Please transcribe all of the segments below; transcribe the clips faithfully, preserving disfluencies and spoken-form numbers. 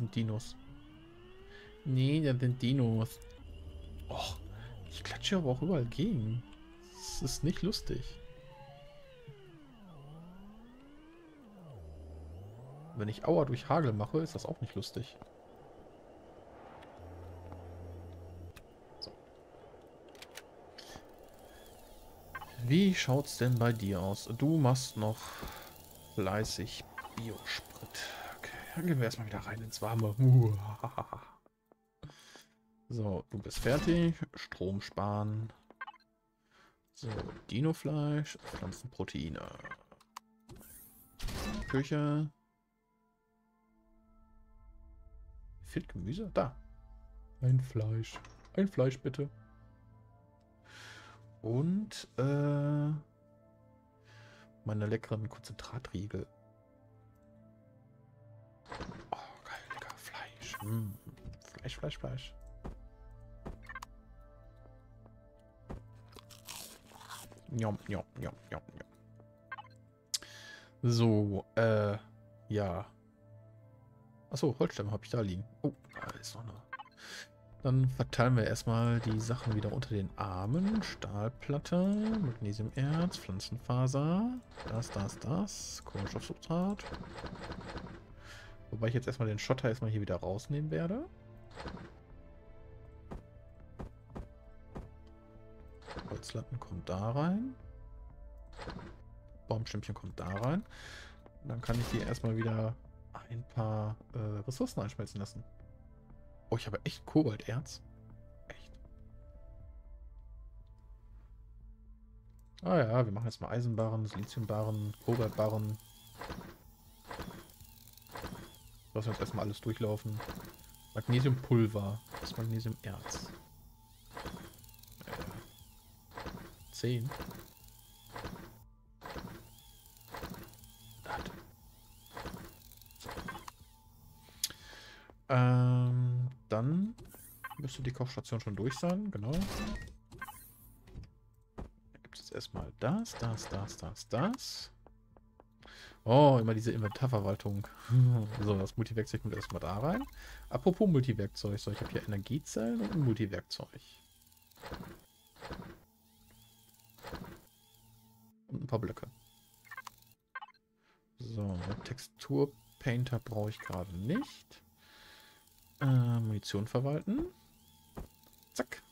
sind Dinos. Nee, das sind Dinos. Och, ich klatsche aber auch überall gegen. Das ist nicht lustig. Wenn ich Aua durch Hagel mache, ist das auch nicht lustig. So. Wie schaut's denn bei dir aus? Du machst noch fleißig Biosprit. Okay, dann gehen wir erstmal wieder rein ins Warme. So, du bist fertig. Strom sparen. So, Dinofleisch, Pflanzenproteine. Küche. Fehlt Gemüse? Da. Ein Fleisch. Ein Fleisch, bitte. Und, äh, meine leckeren Konzentratriegel. Oh, geil, lecker Fleisch. Mm. Fleisch, Fleisch, Fleisch. Njom, njom, njom, njom, njom. So, äh, ja. Achso, Holzstämme habe ich da liegen. Oh, da ist noch eine. Dann verteilen wir erstmal die Sachen wieder unter den Armen. Stahlplatte, Magnesiumerz, Pflanzenfaser, das, das, das, Kohlenstoffsubstrat. Wobei ich jetzt erstmal den Schotter erstmal hier wieder rausnehmen werde. Holzlatten kommt da rein. Baumstämmchen kommt da rein. Und dann kann ich hier erstmal wieder ein paar äh, Ressourcen einschmelzen lassen. Oh, ich habe echt Kobalterz. Echt. Ah ja, wir machen jetzt mal Eisenbarren, Siliziumbarren, Kobaltbarren. Lassen wir jetzt erstmal alles durchlaufen. Magnesiumpulver. Das Magnesiumerz. Äh, zehn. Ähm, dann müsste die Kochstation schon durch sein, genau. Da gibt es jetzt erstmal das, das, das, das, das. Oh, immer diese Inventarverwaltung. So, das Multiwerkzeug kommt erstmal da rein. Apropos Multiwerkzeug, so, ich habe hier Energiezellen und ein Multiwerkzeug. Und ein paar Blöcke. So, Texturpainter brauche ich gerade nicht. Äh, Munition verwalten. Zack.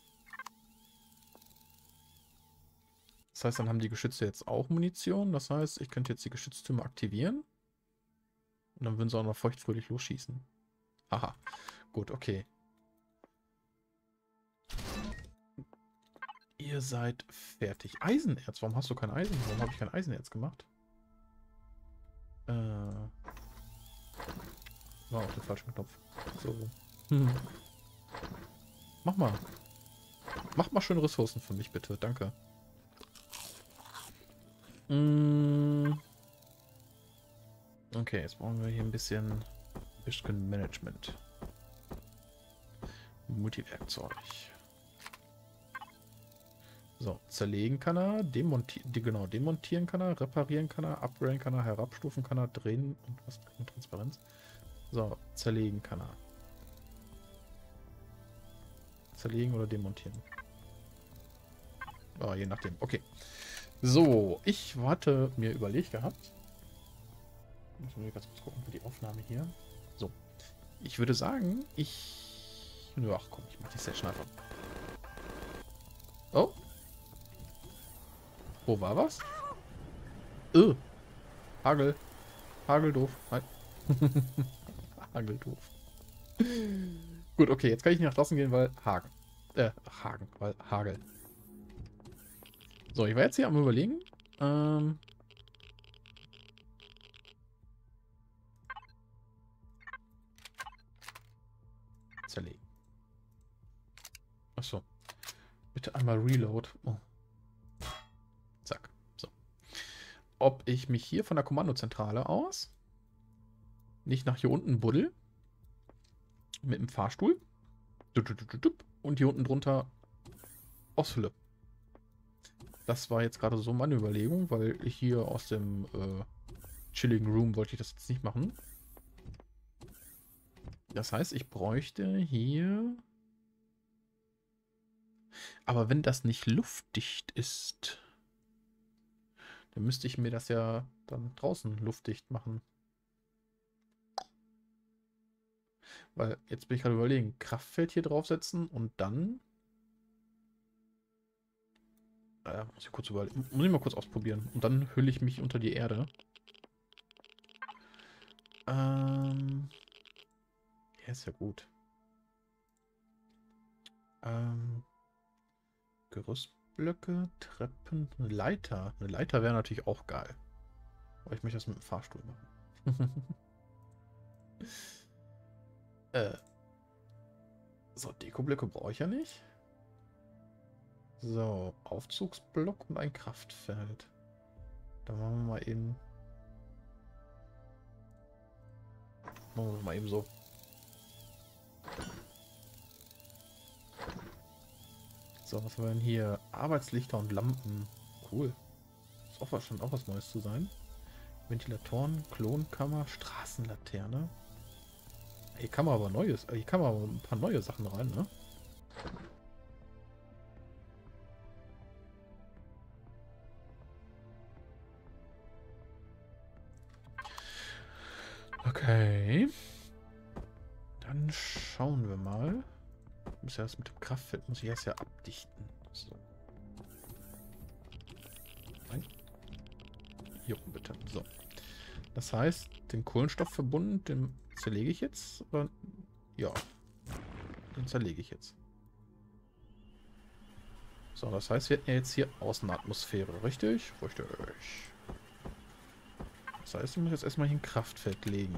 Das heißt, dann haben die Geschütze jetzt auch Munition. Das heißt, ich könnte jetzt die Geschütztürme aktivieren. Und dann würden sie auch noch feuchtfröhlich losschießen. Haha. Gut, okay. Ihr seid fertig. Eisenerz. Warum hast du kein Eisen? Warum habe ich kein Eisenerz gemacht? Äh. War auf den falschen Knopf. So. Hm. Mach mal. Mach mal schön Ressourcen für mich, bitte. Danke. Mm. Okay, jetzt brauchen wir hier ein bisschen, bisschen Management. Multiwerkzeug. So, zerlegen kann er, demontieren, genau, demontieren kann er, reparieren kann er, upgraden kann er, herabstufen kann er, drehen und was mit Transparenz. So, zerlegen kann er. Zerlegen oder demontieren. Oh, je nachdem. Okay. So, ich hatte mir überlegt gehabt. Muss mal ganz kurz gucken für die Aufnahme hier. So. Ich würde sagen, ich. Ach komm, ich mach die Session einfach. Oh. Wo war was? Öh. Hagel. Hagel doof. Nein. Hagel doof. Gut, okay, jetzt kann ich nicht nach draußen gehen, weil Hagen. Äh, Hagen, weil Hagel. So, ich war jetzt hier am Überlegen. Ähm. Zerlegen. Achso. Bitte einmal Reload. Oh. Zack. So. Ob ich mich hier von der Kommandozentrale aus nicht nach hier unten buddel. Mit dem Fahrstuhl. Und hier unten drunter ausfülle. Das war jetzt gerade so meine Überlegung, weil ich hier aus dem äh, chilligen Room wollte ich das jetzt nicht machen. Das heißt, ich bräuchte hier... Aber wenn das nicht luftdicht ist, dann müsste ich mir das ja dann draußen luftdicht machen. Weil jetzt bin ich gerade überlegen, Kraftfeld hier draufsetzen und dann... Äh, muss ich kurz überlegen. Muss ich mal kurz ausprobieren. Und dann hülle ich mich unter die Erde. Ähm... Ja, ist ja gut. Ähm... Gerüstblöcke, Treppen, eine Leiter. Eine Leiter wäre natürlich auch geil. Aber ich möchte das mit dem Fahrstuhl machen. äh... So, Dekoblöcke brauche ich ja nicht. So, Aufzugsblock und ein Kraftfeld. Dann machen wir mal eben... Machen wir mal eben so. So, was haben wir denn hier? Arbeitslichter und Lampen. Cool. Ist auch wahrscheinlich auch was Neues zu sein. Ventilatoren, Klonkammer, Straßenlaterne. Hier kann man aber Neues, hier kann man aber ein paar neue Sachen rein, ne? Okay. Dann schauen wir mal. Ich muss ja das mit dem Kraftfeld, muss ich erst ja abdichten. So. Nein. Jo, bitte. So. Das heißt, den Kohlenstoffverbund, den zerlege ich jetzt? Oder? Ja. Den zerlege ich jetzt. So, das heißt, wir hätten ja jetzt hier Außenatmosphäre, richtig? Richtig. Das heißt, ich muss jetzt erstmal hier ein Kraftfeld legen.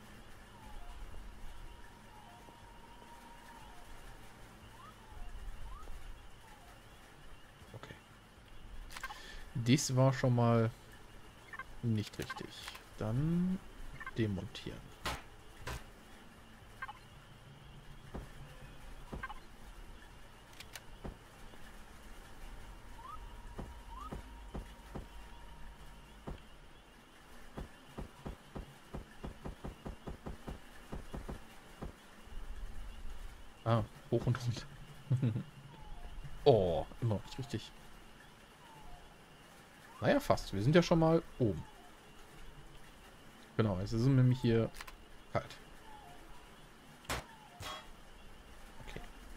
Okay. Dies war schon mal nicht richtig. Dann demontieren. Ah, hoch und runter. Oh, immer noch nicht richtig. Naja, fast. Wir sind ja schon mal oben. Genau, es ist nämlich hier kalt. Okay.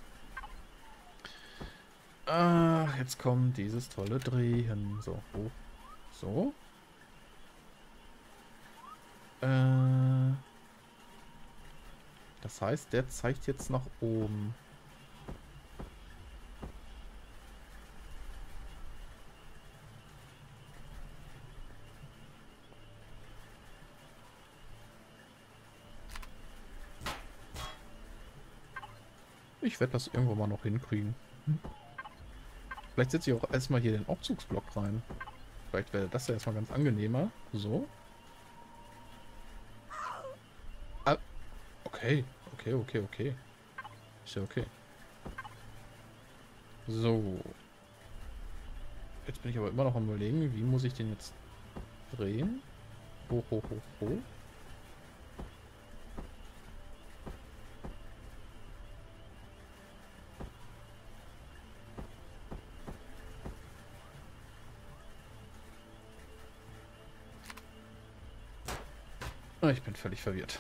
Ach, jetzt kommt dieses tolle Drehen. So, hoch. So. Äh, das heißt, der zeigt jetzt nach oben. Ich werde das irgendwo mal noch hinkriegen. Hm. Vielleicht setze ich auch erstmal hier den Aufzugsblock rein. Vielleicht wäre das ja erstmal ganz angenehmer. So. Ah, okay. Okay, okay, okay. Ist ja okay. So. Jetzt bin ich aber immer noch am Überlegen, wie muss ich den jetzt drehen? Hoch, hoch, hoch, hoch. Ah, ich bin völlig verwirrt.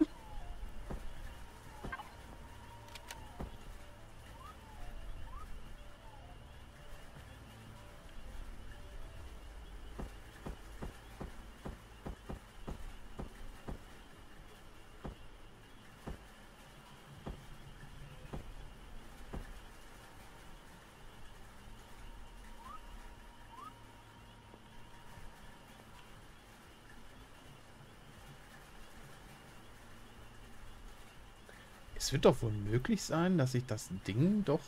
Es wird doch wohl möglich sein, dass ich das Ding doch...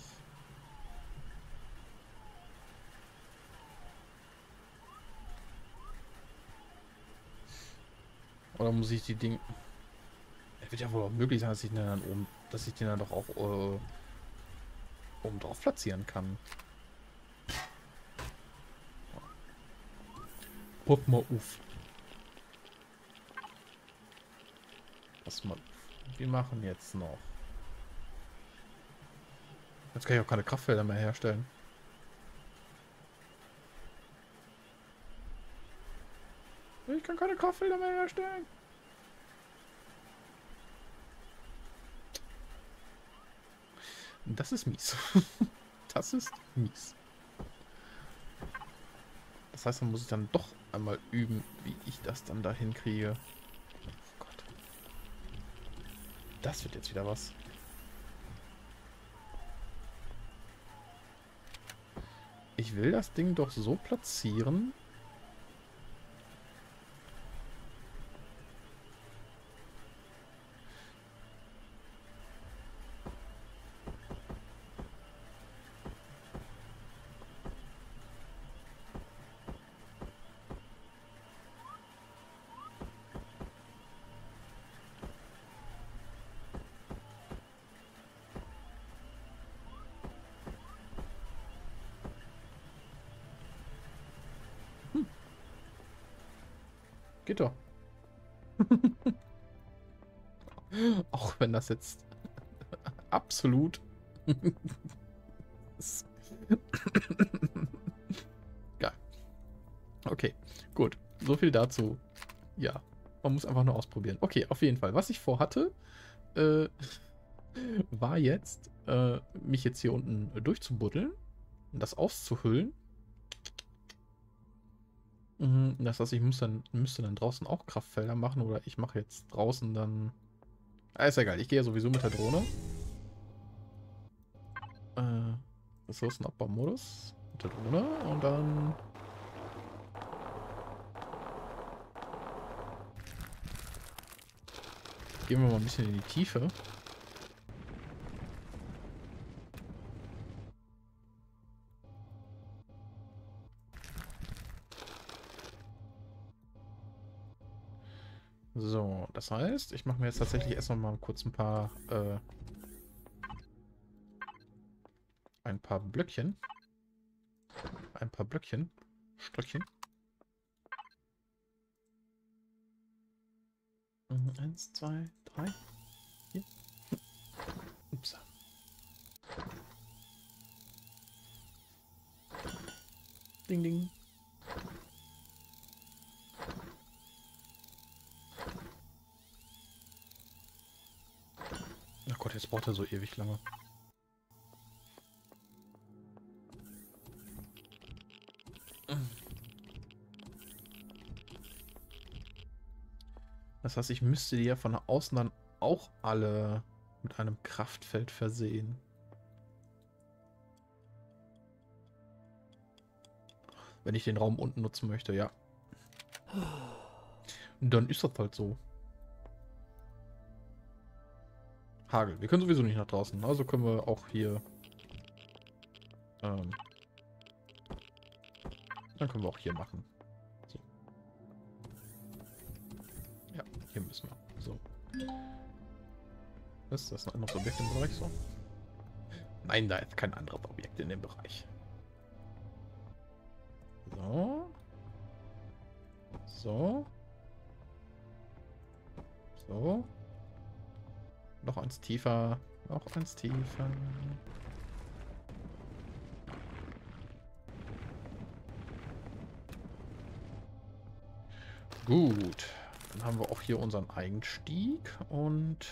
Oder muss ich die Dinge... Es wird ja wohl auch möglich sein, dass ich den dann oben... Dass ich den dann doch auch äh, oben drauf platzieren kann. Guck mal auf. Pass mal. wir machen jetzt noch. Jetzt kann ich auch keine Kraftfelder mehr herstellen. Ich kann keine Kraftfelder mehr herstellen. Das ist mies. Das ist mies. Das heißt, dann muss ich dann doch einmal üben, wie ich das dann da hinkriege. Oh Gott. Das wird jetzt wieder was. Ich will das Ding doch so platzieren. Geht doch. Auch wenn das jetzt absolut geil. Okay, gut. So viel dazu. Ja, man muss einfach nur ausprobieren. Okay, auf jeden Fall. Was ich vorhatte, äh, war jetzt, äh, mich jetzt hier unten durchzubuddeln und das auszuhüllen. Das heißt, ich muss dann, müsste dann draußen auch Kraftfelder machen oder ich mache jetzt draußen dann... Ah, ist ja geil. Ich gehe ja sowieso mit der Drohne. Äh, Ressourcenabbau-Modus mit der Drohne und dann... Gehen wir mal ein bisschen in die Tiefe. So, das heißt, ich mache mir jetzt tatsächlich erstmal mal kurz ein paar, äh, ein paar Blöckchen. Ein paar Blöckchen. Stöckchen. Eins, zwei, drei, vier. Ups. Ding, ding. Ach Gott, jetzt braucht er so ewig lange. Das heißt, ich müsste die ja von außen dann auch alle mit einem Kraftfeld versehen. Wenn ich den Raum unten nutzen möchte, ja. Und dann ist das halt so. Hagel. Wir können sowieso nicht nach draußen. Also können wir auch hier... Ähm, dann können wir auch hier machen. So. Ja, hier müssen wir. So. Ist das ein anderes Objekt im Bereich so? Nein, da ist kein anderes Objekt in dem Bereich. So. So. So. Noch eins tiefer. Noch eins tiefer. Gut. Dann haben wir auch hier unseren Einstieg und...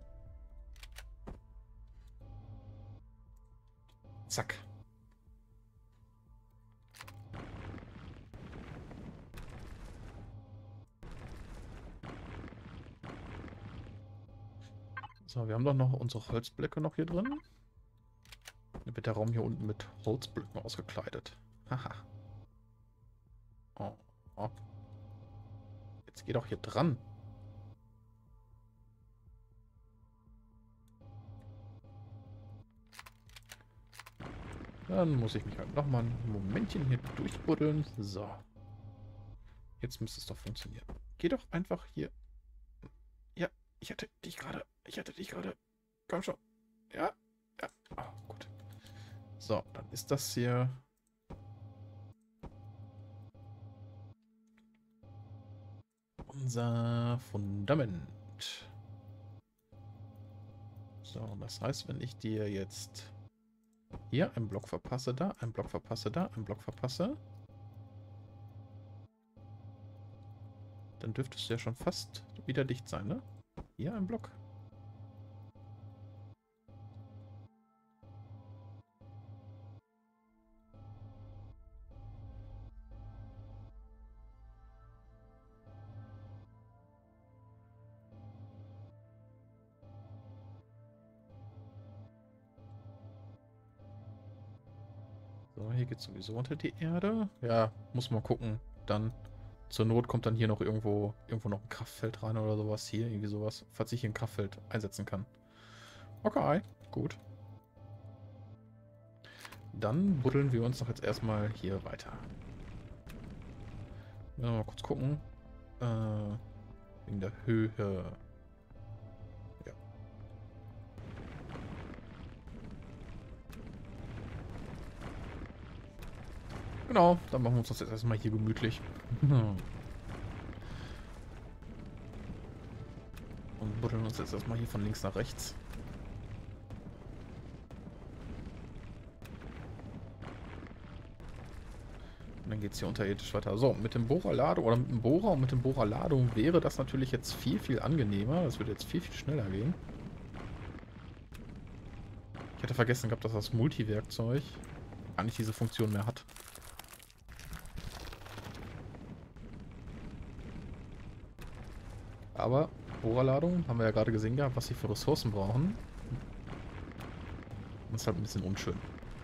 Zack. So, wir haben doch noch unsere Holzblöcke noch hier drin. Dann wird der Raum hier unten mit Holzblöcken ausgekleidet. Haha. Oh, oh. Jetzt geh doch hier dran. Dann muss ich mich halt nochmal ein Momentchen hier durchbuddeln. So. Jetzt müsste es doch funktionieren. Geh doch einfach hier. Ja, ich hatte dich gerade. Ich hatte dich gerade. Komm schon. Ja. Ja. Oh, gut. So, dann ist das hier... unser Fundament. So, das heißt, wenn ich dir jetzt hier einen Block verpasse, da, einen Block verpasse, da, einen Block verpasse, dann dürftest du ja schon fast wieder dicht sein, ne? Hier ein Block. So, hier geht sowieso unter die Erde. Ja, muss man gucken. Dann zur Not kommt dann hier noch irgendwo, irgendwo noch ein Kraftfeld rein oder sowas. Hier, irgendwie sowas. Falls ich hier ein Kraftfeld einsetzen kann. Okay, gut. Dann buddeln wir uns doch jetzt erstmal hier weiter. Wir mal kurz gucken. Äh, wegen der Höhe. Ja. Genau, dann machen wir uns das jetzt erstmal hier gemütlich. Und buddeln uns jetzt erstmal hier von links nach rechts. Und dann geht es hier unterirdisch weiter. So, mit dem Bohrerladung oder mit dem Bohrer und mit dem Bohrerladung wäre das natürlich jetzt viel, viel angenehmer. Das würde jetzt viel, viel schneller gehen. Ich hatte vergessen gehabt, dass das Multi-Werkzeug gar nicht diese Funktion mehr hat. Aber Bohrerladung haben wir ja gerade gesehen gehabt, was sie für Ressourcen brauchen. Das ist halt ein bisschen unschön.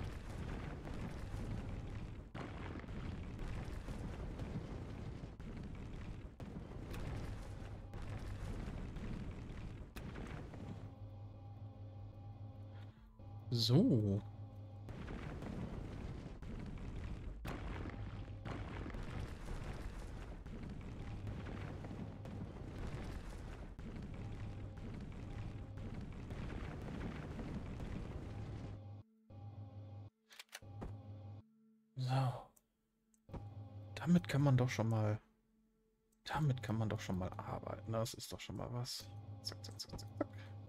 So. So. Damit kann man doch schon mal... Damit kann man doch schon mal arbeiten. Das ist doch schon mal was. Zack, zack, zack, zack, zack.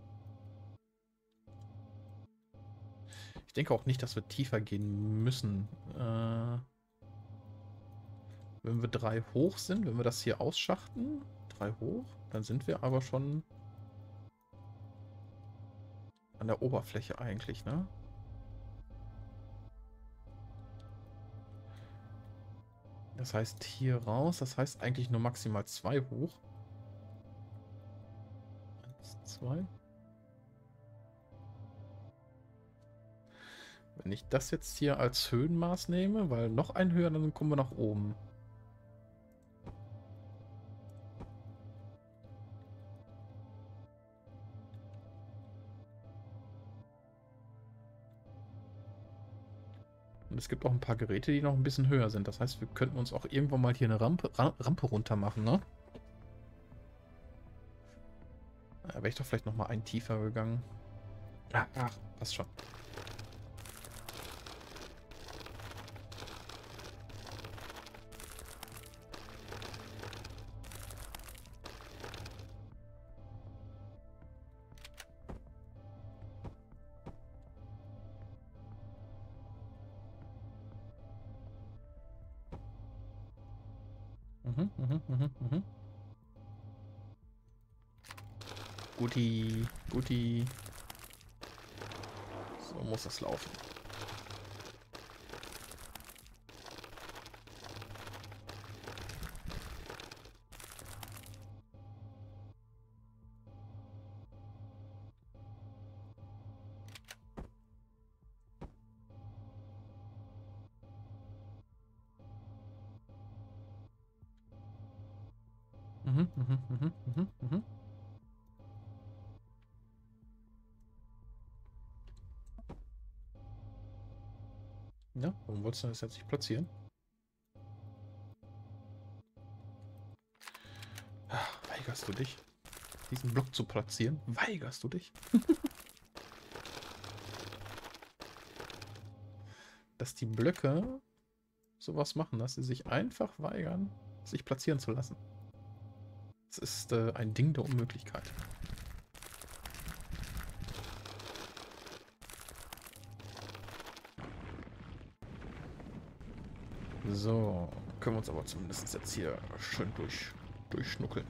Ich denke auch nicht, dass wir tiefer gehen müssen. Äh, wenn wir drei hoch sind, wenn wir das hier ausschachten, drei hoch, dann sind wir aber schon an der Oberfläche eigentlich, ne? Das heißt hier raus, das heißt eigentlich nur maximal zwei hoch. Eins, zwei. Wenn ich das jetzt hier als Höhenmaß nehme, weil noch ein höher, dann kommen wir nach oben. Und es gibt auch ein paar Geräte, die noch ein bisschen höher sind. Das heißt, wir könnten uns auch irgendwann mal hier eine Rampe, Rampe runter machen, ne? Da wäre ich doch vielleicht noch mal einen tiefer gegangen. Ah, ach, passt schon. Mhm, mhm, mhm, mhm. Guti, Guti. So muss das laufen. Mhm, mhm, mhm, mhm, mhm. Ja, warum wolltest du das jetzt nicht platzieren? Ach, weigerst du dich, diesen Block zu platzieren? Weigerst du dich? Dass die Blöcke sowas machen, dass sie sich einfach weigern, sich platzieren zu lassen. Das ist äh, ein Ding der Unmöglichkeit. So, können wir uns aber zumindest jetzt hier schön durch, durchschnuckeln.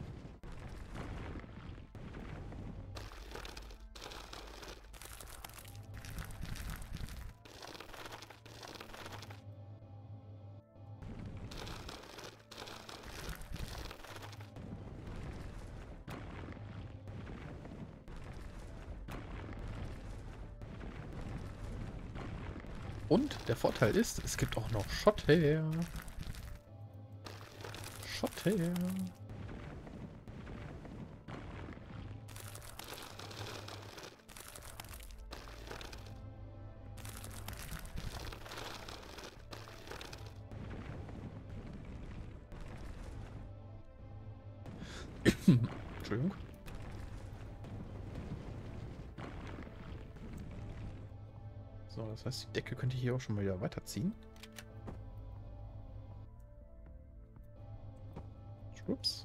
Und der Vorteil ist, es gibt auch noch Schotter. Schotter. Entschuldigung. So, das heißt, die Decke könnte ich hier auch schon mal wieder weiterziehen. Ups.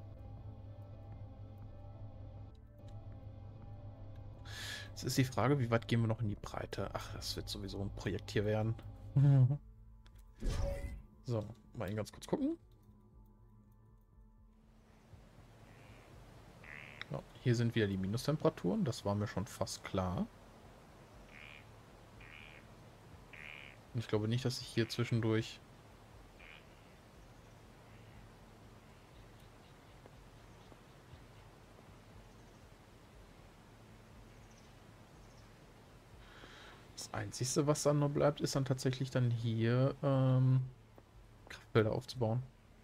Jetzt ist die Frage, wie weit gehen wir noch in die Breite? Ach, das wird sowieso ein Projekt hier werden. So, mal ganz kurz gucken. Ja, hier sind wieder die Minustemperaturen, das war mir schon fast klar. Und ich glaube nicht, dass ich hier zwischendurch... Das Einzige, was dann noch bleibt, ist dann tatsächlich dann hier ähm, Kraftfelder aufzubauen.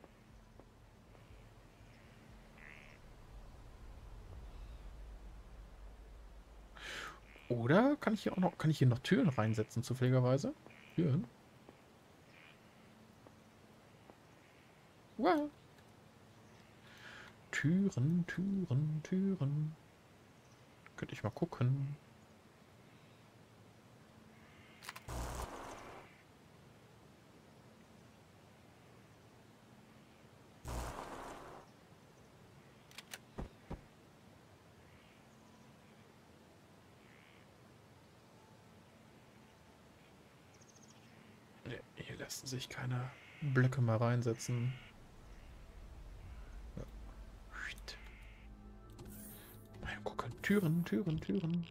Oder kann ich hier auch noch, kann ich hier noch Türen reinsetzen, zufälligerweise? Türen? Wow. Türen, Türen, Türen. Könnte ich mal gucken. Nee, hier lassen sich keine Blöcke mal reinsetzen. Ja. Mal gucken. Türen, Türen, Türen.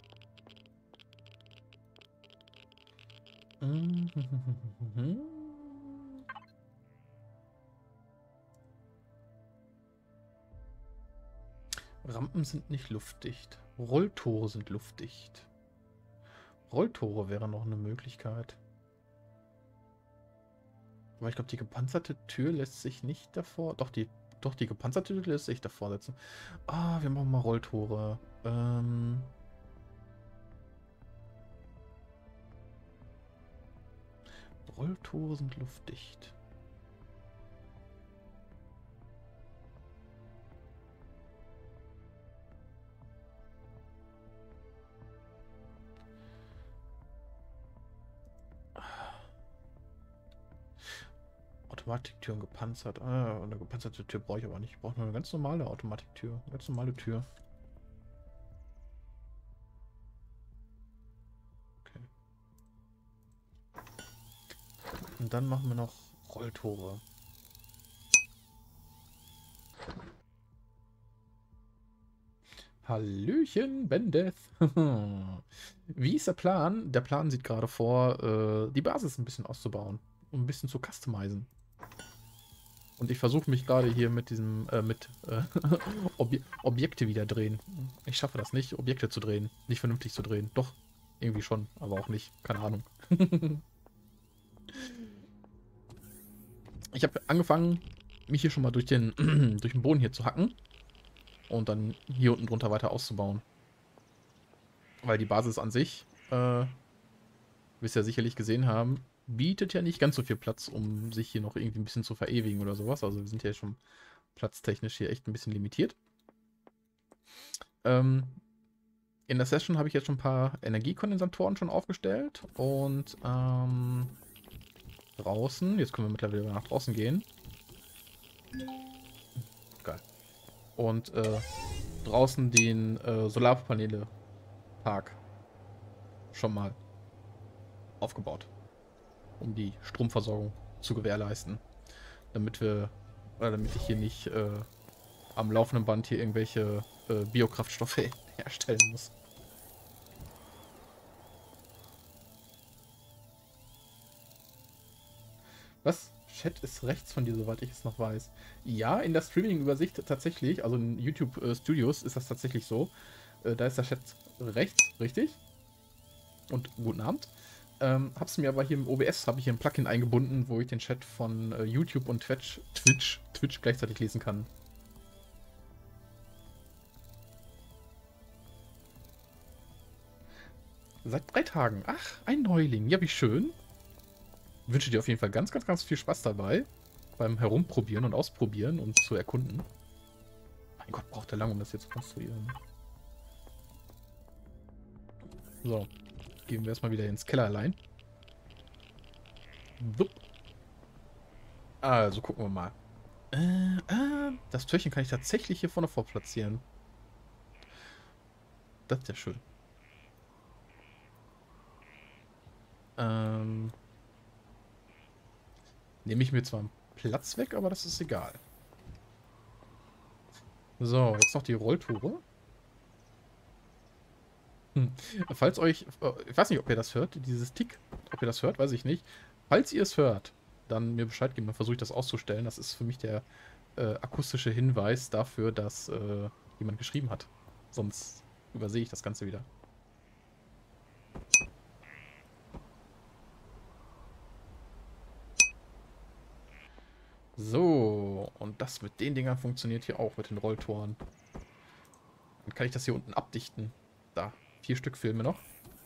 Rampen sind nicht luftdicht. Rolltore sind luftdicht. Rolltore wäre noch eine Möglichkeit. Aber ich glaube, die gepanzerte Tür lässt sich nicht davor... Doch, die, doch, die gepanzerte Tür lässt sich davor setzen. Ah, wir machen mal Rolltore. Ähm... Rolltore sind luftdicht. Automatiktüren gepanzert. Ah, eine gepanzerte Tür brauche ich aber nicht. Ich brauche nur eine ganz normale Automatiktür. Eine ganz normale Tür. Okay. Und dann machen wir noch Rolltore. Hallöchen, Bendeth. Wie ist der Plan? Der Plan sieht gerade vor, äh, die Basis ein bisschen auszubauen. Um ein bisschen zu customizen. Und ich versuche mich gerade hier mit diesem, äh, mit äh, Ob Objekte wieder drehen. Ich schaffe das nicht, Objekte zu drehen. Nicht vernünftig zu drehen. Doch, irgendwie schon, aber auch nicht. Keine Ahnung. Ich habe angefangen, mich hier schon mal durch den, durch den Boden hier zu hacken. Und dann hier unten drunter weiter auszubauen. Weil die Basis an sich, äh, wie wir es ja sicherlich gesehen haben, bietet ja nicht ganz so viel Platz, um sich hier noch irgendwie ein bisschen zu verewigen oder sowas. Also wir sind ja schon platztechnisch hier echt ein bisschen limitiert. Ähm, in der Session habe ich jetzt schon ein paar Energiekondensatoren schon aufgestellt. Und ähm, draußen, jetzt können wir mittlerweile nach draußen gehen. Geil. Und äh, draußen den äh, Solarpaneele-Park schon mal aufgebaut. Um die Stromversorgung zu gewährleisten. Damit wir, oder damit ich hier nicht äh, am laufenden Band hier irgendwelche äh, Biokraftstoffe herstellen muss. Was? Chat ist rechts von dir, soweit ich es noch weiß. Ja, in der Streaming-Übersicht tatsächlich, also in YouTube äh, Studios ist das tatsächlich so. Äh, da ist der Chat rechts, richtig. Und guten Abend. Ähm, hab's mir aber hier im O B S, habe ich hier ein Plugin eingebunden, wo ich den Chat von äh, YouTube und Twitch, Twitch, Twitch gleichzeitig lesen kann. Seit drei Tagen. Ach, ein Neuling. Ja, wie schön. Ich wünsche dir auf jeden Fall ganz, ganz, ganz viel Spaß dabei. Beim Herumprobieren und Ausprobieren und zu erkunden. Mein Gott, braucht er lang, um das hier zu konstruieren. So. Gehen wir erstmal wieder ins Kellerlein. Also, gucken wir mal. Äh, äh, das Türchen kann ich tatsächlich hier vorne vorplatzieren. Das ist ja schön. Ähm. Nehme ich mir zwar einen Platz weg, aber das ist egal. So, jetzt noch die Rolltore. Hm. Falls euch, ich weiß nicht, ob ihr das hört, dieses Tick, ob ihr das hört, weiß ich nicht. Falls ihr es hört, dann mir Bescheid geben, dann versuche ich das auszustellen. Das ist für mich der äh, akustische Hinweis dafür, dass äh, jemand geschrieben hat. Sonst übersehe ich das Ganze wieder. So, und das mit den Dingern funktioniert hier auch mit den Rolltoren. Dann kann ich das hier unten abdichten. Da, vier Stück fehlen mir noch.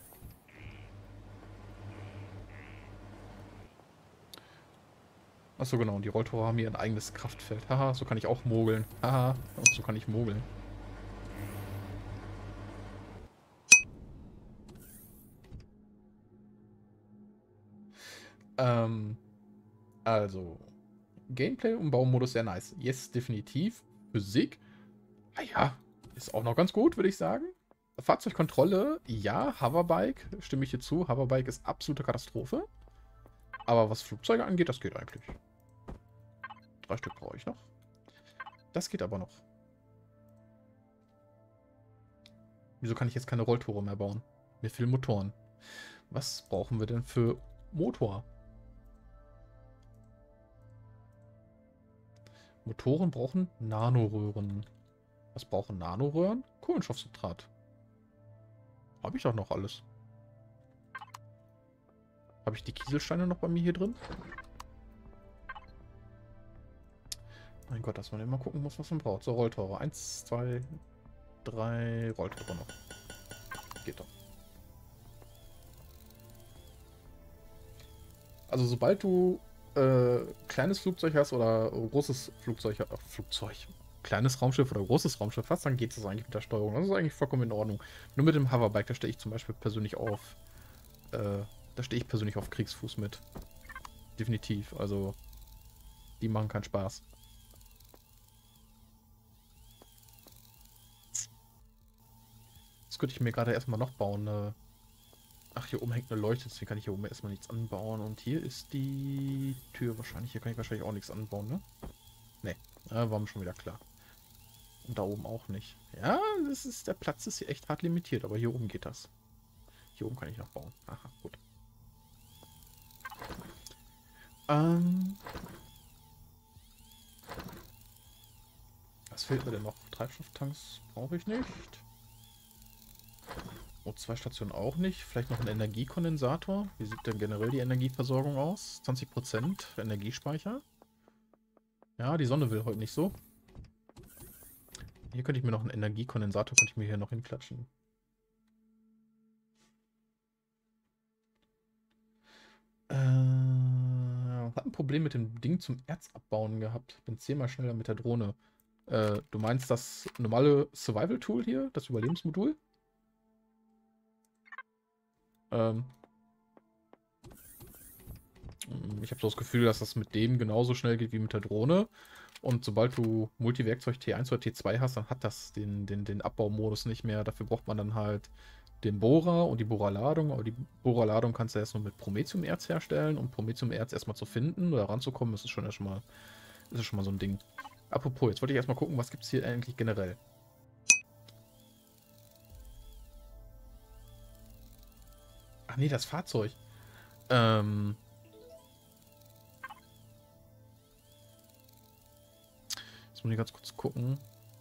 Achso, genau, und die Rolltore haben hier ein eigenes Kraftfeld. Haha, so kann ich auch mogeln. Haha, und so kann ich mogeln. Ähm, also, Gameplay und Baumodus sehr nice. Yes, definitiv. Physik, ah ja, ist auch noch ganz gut, würde ich sagen. Fahrzeugkontrolle, ja. Hoverbike, stimme ich hier zu. Hoverbike ist absolute Katastrophe. Aber was Flugzeuge angeht, das geht eigentlich. Drei Stück brauche ich noch. Das geht aber noch. Wieso kann ich jetzt keine Rolltore mehr bauen? Mir fehlen Motoren. Was brauchen wir denn für Motor? Motoren brauchen Nanoröhren. Was brauchen Nanoröhren? Kohlenstoffsubstrat. Habe ich doch noch alles. Habe ich die Kieselsteine noch bei mir hier drin? Mein Gott, dass man immer gucken muss, was man braucht. So, Rolltore. Eins, zwei, drei Rolltore noch. Geht doch. Also sobald du äh, kleines Flugzeug hast oder großes Flugzeug, äh, Flugzeug, kleines Raumschiff oder großes Raumschiff hast, dann geht es eigentlich mit der Steuerung. Das ist eigentlich vollkommen in Ordnung. Nur mit dem Hoverbike, da stehe ich zum Beispiel persönlich auf, äh, da stehe ich persönlich auf Kriegsfuß mit. Definitiv, also die machen keinen Spaß. Das könnte ich mir gerade erstmal noch bauen. Äh Ach, hier oben hängt eine Leuchte, deswegen kann ich hier oben erstmal nichts anbauen. Und hier ist die Tür wahrscheinlich. Hier kann ich wahrscheinlich auch nichts anbauen, ne? Ne, äh, war mir schon wieder klar. Und da oben auch nicht. Ja, das ist, der Platz ist hier echt hart limitiert, aber hier oben geht das. Hier oben kann ich noch bauen. Aha, gut. Ähm. Was fehlt mir denn noch? Treibstofftanks brauche ich nicht. O zwei Station auch nicht. Vielleicht noch ein Energiekondensator. Wie sieht denn generell die Energieversorgung aus? zwanzig Prozent Energiespeicher. Ja, die Sonne will heute nicht so. Hier könnte ich mir noch einen Energiekondensator, könnte ich mir hier noch hinklatschen. Äh, hat ein Problem mit dem Ding zum Erzabbauen gehabt. Bin zehnmal schneller mit der Drohne. Äh, du meinst das normale Survival-Tool hier? Das Überlebensmodul? Ähm. Ich habe so das Gefühl, dass das mit dem genauso schnell geht wie mit der Drohne. Und sobald du Multiwerkzeug T eins oder T zwei hast, dann hat das den, den, den Abbaumodus nicht mehr. Dafür braucht man dann halt den Bohrer und die Bohrerladung. Aber die Bohrerladung kannst du erst nur mit Promethiumerz herstellen. Um Promethiumerz erstmal zu finden oder ranzukommen, ist es schon, ja schon mal, ist es schon mal so ein Ding. Apropos, jetzt wollte ich erstmal gucken, was gibt es hier eigentlich generell. Ach nee, das Fahrzeug. Ähm... Jetzt muss ich ganz kurz gucken.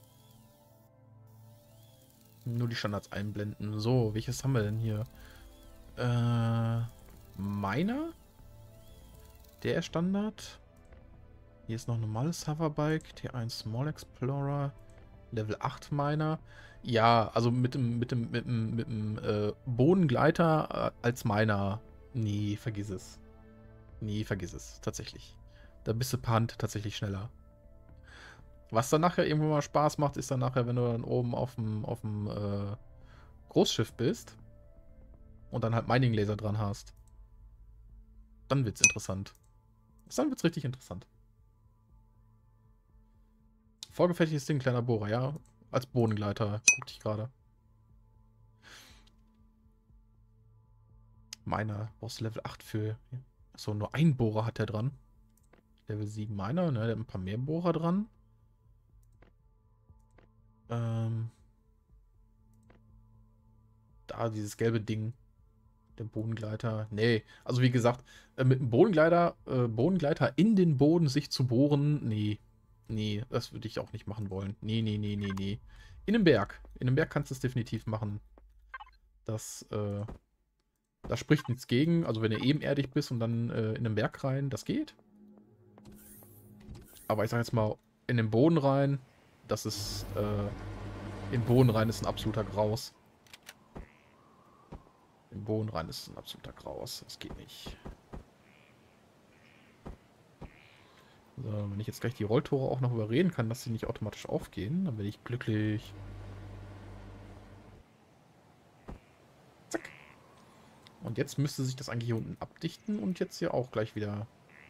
Nur die Standards einblenden. So, welches haben wir denn hier? Äh, meiner? Der ist Standard. Hier ist noch ein normales Hoverbike. T eins Small Explorer. Level acht Miner. Ja, also mit dem, mit dem, mit dem, mit dem äh, Bodengleiter äh, als Miner. Nee, vergiss es. Nee, vergiss es. Tatsächlich. Da bist du per Hand tatsächlich schneller. Was dann nachher irgendwann mal Spaß macht, ist dann nachher, wenn du dann oben auf dem, auf dem äh, Großschiff bist und dann halt Mining-Laser dran hast. Dann wird's interessant. Dann wird's richtig interessant. Vorgefertigtes Ding, kleiner Bohrer, ja. Als Bodengleiter, guckte ich gerade. Miner, brauchst du Level acht für. Achso, nur ein Bohrer hat der dran. Level sieben Miner, ne? Der hat ein paar mehr Bohrer dran. Ähm. Da, dieses gelbe Ding. Der Bodengleiter. Nee, also wie gesagt, äh, mit dem Bodengleiter, äh, Bodengleiter in den Boden sich zu bohren, nee. Nee, das würde ich auch nicht machen wollen. Nee, nee, nee, nee, nee. In einem Berg. In einem Berg kannst du es definitiv machen. Das, äh, da spricht nichts gegen. Also wenn du ebenerdig bist und dann äh, in den Berg rein, das geht. Aber ich sag jetzt mal, in den Boden rein, das ist, äh, in den Boden rein ist ein absoluter Graus. Im Boden rein ist ein absoluter Graus. Das geht nicht. So, wenn ich jetzt gleich die Rolltore auch noch überreden kann, dass sie nicht automatisch aufgehen, dann bin ich glücklich. Zack. Und jetzt müsste sich das eigentlich hier unten abdichten und jetzt hier auch gleich wieder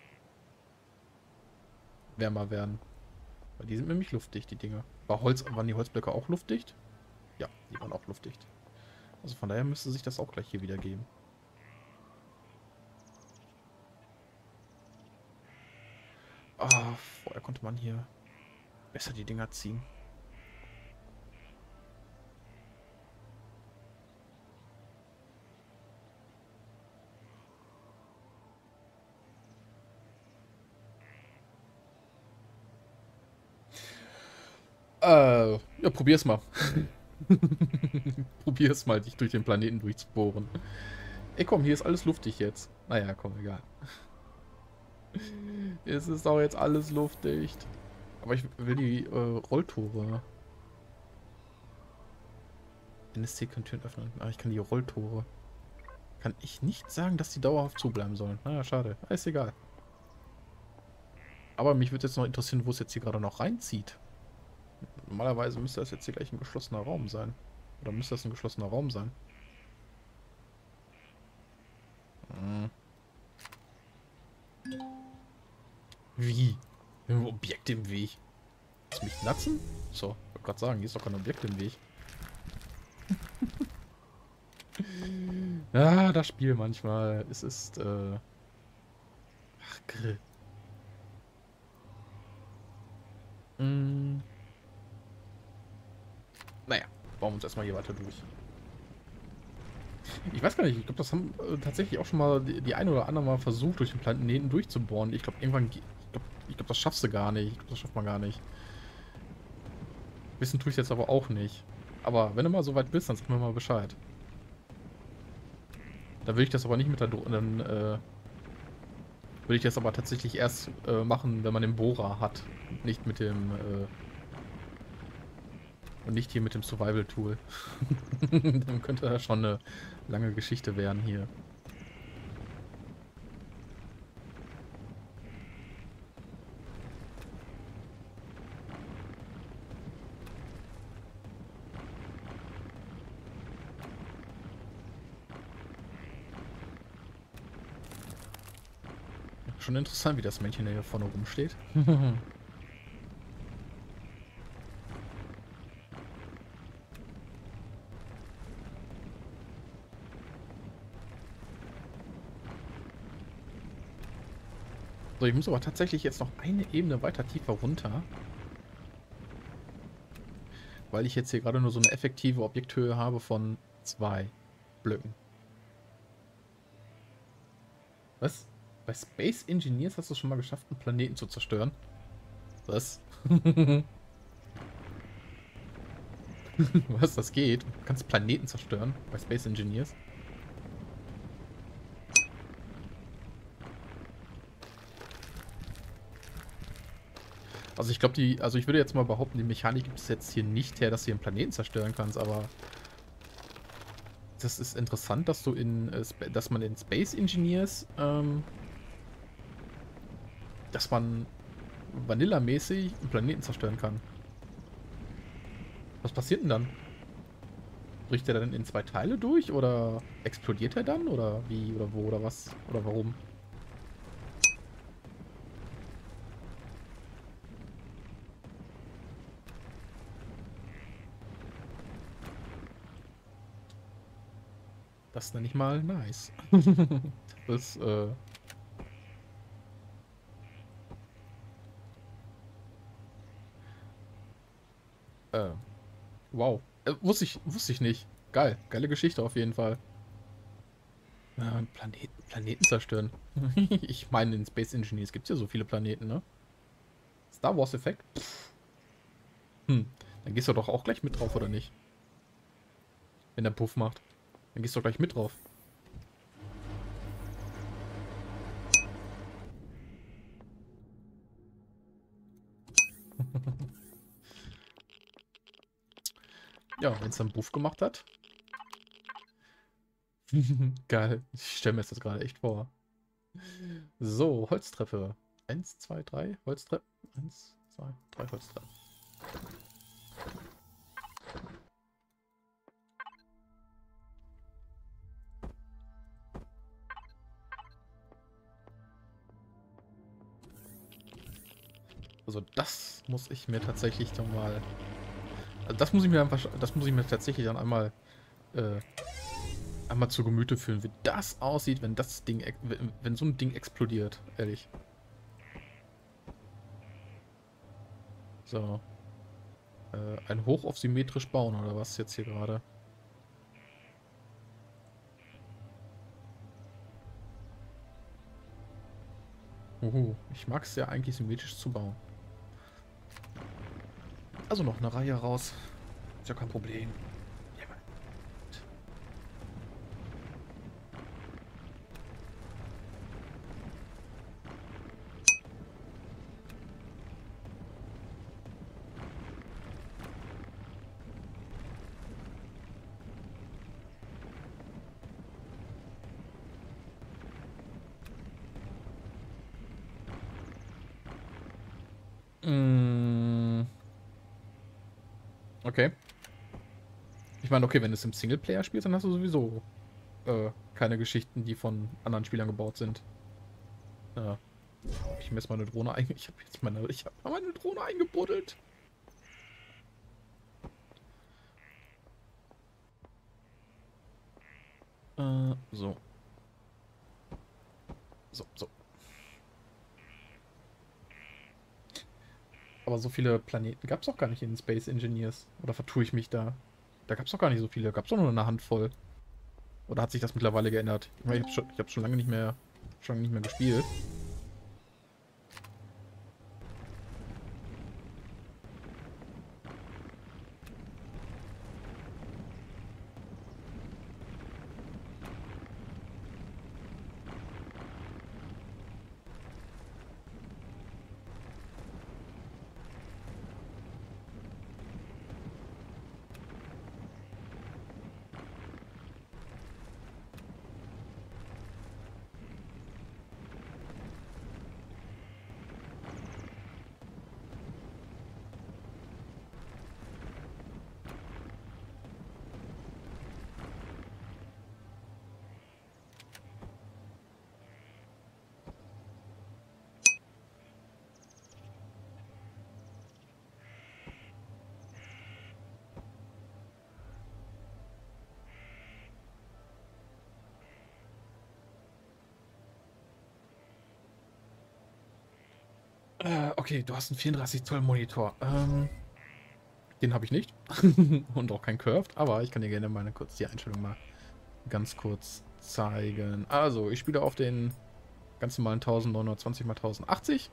wärmer werden. Weil die sind nämlich luftdicht, die Dinge. War Holz, waren die Holzblöcke auch luftdicht? Ja, die waren auch luftdicht. Also von daher müsste sich das auch gleich hier wieder geben. Ah, vorher konnte man hier besser die Dinger ziehen. Äh, ja, probier's mal. Probier's mal, dich durch den Planeten durchzubohren. Ey, komm, hier ist alles luftig jetzt. Naja, komm, egal. Es ist auch jetzt alles luftdicht. Aber ich will die äh, Rolltore. N S C kann Türen öffnen. Aber ich kann die Rolltore. Kann ich nicht sagen, dass die dauerhaft zubleiben sollen. Naja, schade. Ist egal. Aber mich würde jetzt noch interessieren, wo es jetzt hier gerade noch reinzieht. Normalerweise müsste das jetzt hier gleich ein geschlossener Raum sein. Oder müsste das ein geschlossener Raum sein? Hm. Wie? Wir haben ein Objekt im Weg. Willst du mich natzen? So, ich wollte gerade sagen, hier ist doch kein Objekt im Weg. Ja, das Spiel manchmal. Es ist, äh... Ach, Grill. Hm. Naja, bauen wir uns erstmal hier weiter durch. Ich weiß gar nicht, ich glaube, das haben äh, tatsächlich auch schon mal die, die ein oder andere Mal versucht, durch den Planeten durchzubohren. Ich glaube, irgendwann, ich glaube, ich glaub, das schaffst du gar nicht. Ich glaube, das schafft man gar nicht. Wissen tue ich jetzt aber auch nicht. Aber wenn du mal so weit bist, dann sag mir mal Bescheid. Da würde ich das aber nicht mit der Dro dann, äh, würde ich das aber tatsächlich erst äh, machen, wenn man den Bohrer hat. Nicht mit dem, äh, und nicht hier mit dem Survival-Tool. Dann könnte das schon eine lange Geschichte werden hier. Schon interessant, wie das Männchen hier vorne rumsteht. So, ich muss aber tatsächlich jetzt noch eine Ebene weiter tiefer runter. Weil ich jetzt hier gerade nur so eine effektive Objekthöhe habe von zwei Blöcken. Was? Bei Space Engineers hast du es schon mal geschafft, einen Planeten zu zerstören? Was? Was, das geht? Du kannst Planeten zerstören bei Space Engineers? Also ich glaube, die, also ich würde jetzt mal behaupten, die Mechanik gibt es jetzt hier nicht her, dass du einen Planeten zerstören kannst, aber das ist interessant, dass du in, äh, dass man in Space Engineers, ähm, dass man Vanilla-mäßig einen Planeten zerstören kann. Was passiert denn dann? Bricht er dann in zwei Teile durch oder explodiert er dann oder wie oder wo oder was oder warum? Das nenne ich mal nice. Das, äh... Äh, wow. Äh, wusste ich, wusste ich nicht. Geil. Geile Geschichte auf jeden Fall. Äh, Planeten, Planeten zerstören. Ich meine, in Space Engineers gibt es ja so viele Planeten, ne? Star Wars Effekt? Hm. Dann gehst du doch auch gleich mit drauf, oder nicht? Wenn der Puff macht. Dann gehst du doch gleich mit drauf. Ja, wenn es dann Puff gemacht hat. Geil. Ich stelle mir das gerade echt vor. So, Holztreppe. Eins, zwei, drei, Holztreppe. Eins, zwei, drei Holztreppen. Also das muss ich mir tatsächlich dann mal... Also das muss ich mir einfach, das muss ich mir tatsächlich dann einmal äh, einmal zu Gemüte führen, wie das aussieht, wenn das Ding, wenn, wenn so ein Ding explodiert, ehrlich. So. Äh, ein Hoch auf symmetrisch bauen, oder was jetzt hier gerade? Uhu, ich mag es ja eigentlich symmetrisch zu bauen. Also noch eine Reihe raus. Ist ja kein Problem. Ja, mm, okay. Ich meine, okay, wenn du es im Singleplayer spielst, dann hast du sowieso äh, keine Geschichten, die von anderen Spielern gebaut sind. Ja. Hab ich mir jetzt mal eine Drohne einge... Ich habe jetzt meine... Ich habe meine Drohne eingebuddelt. Äh, so. So, so. Aber so viele Planeten gab es auch gar nicht in den Space Engineers. Oder vertue ich mich da? Da gab es doch gar nicht so viele. Gab es doch nur eine Handvoll. Oder hat sich das mittlerweile geändert? Ich, mein, ich habe schon, ich hab schon lange nicht mehr, schon lange nicht mehr gespielt. Äh, okay, du hast einen vierunddreißig Zoll Monitor. Ähm, den habe ich nicht. Und auch kein Curved, aber ich kann dir gerne mal kurz die Einstellung mal ganz kurz zeigen. Also, ich spiele auf den ganz normalen neunzehnhundertzwanzig mal tausendachtzig.